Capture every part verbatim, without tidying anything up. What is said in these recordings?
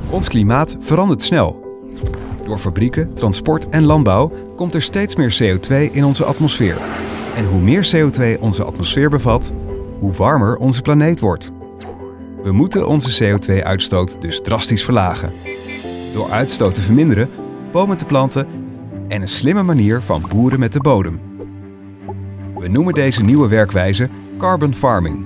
Ons klimaat verandert snel. Door fabrieken, transport en landbouw komt er steeds meer C O twee in onze atmosfeer. En hoe meer C O twee onze atmosfeer bevat, hoe warmer onze planeet wordt. We moeten onze C O twee uitstoot dus drastisch verlagen. Door uitstoot te verminderen, bomen te planten en een slimme manier van boeren met de bodem. We noemen deze nieuwe werkwijze carbon farming.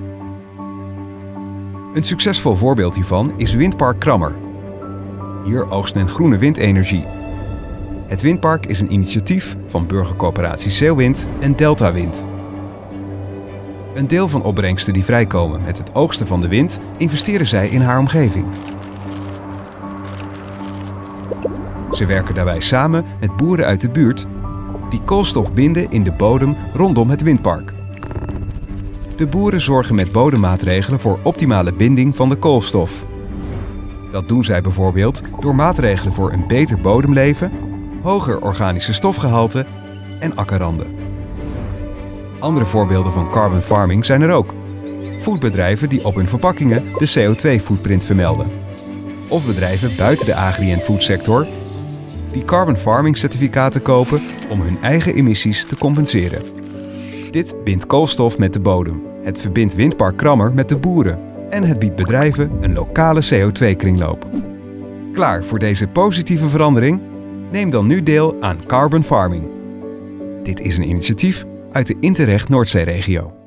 Een succesvol voorbeeld hiervan is Windpark Krammer. Hier oogst men groene windenergie. Het windpark is een initiatief van burgercoöperatie Zeewind en Deltawind. Een deel van opbrengsten die vrijkomen met het oogsten van de wind investeren zij in haar omgeving. Ze werken daarbij samen met boeren uit de buurt die koolstof binden in de bodem rondom het windpark. De boeren zorgen met bodemmaatregelen voor optimale binding van de koolstof. Dat doen zij bijvoorbeeld door maatregelen voor een beter bodemleven, hoger organische stofgehalte en akkerranden. Andere voorbeelden van carbon farming zijn er ook. Foodbedrijven die op hun verpakkingen de C O twee footprint vermelden. Of bedrijven buiten de agri- en foodsector die carbon farming certificaten kopen om hun eigen emissies te compenseren. Dit bindt koolstof met de bodem. Het verbindt Windpark Krammer met de boeren. En het biedt bedrijven een lokale C O twee kringloop. Klaar voor deze positieve verandering? Neem dan nu deel aan carbon farming. Dit is een initiatief uit de Interreg Noordzeeregio.